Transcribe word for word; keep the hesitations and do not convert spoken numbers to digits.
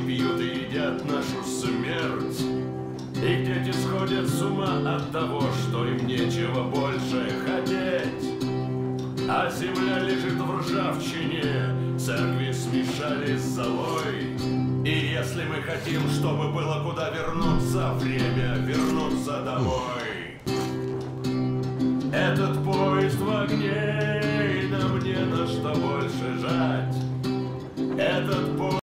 пьют и едят нашу смерть. И дети сходят с ума от того, что им нечего больше хотеть. А земля лежит в ржавчине, церкви смешались с золой. И если мы хотим, чтобы было куда вернуться, время вернуться домой. Этот поезд в огне, и нам не на что больше жать. Этот поезд